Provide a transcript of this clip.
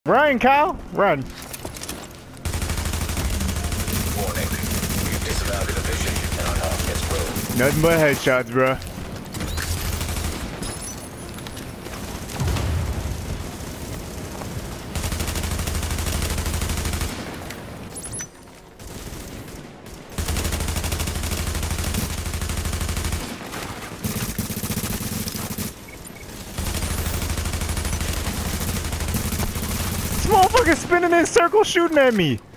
Run, Kyle! Run. Warning. You've disavowed inhibition and our task gets rolled. Nothing but headshots, bro. This motherfucker spinning in circles shooting at me.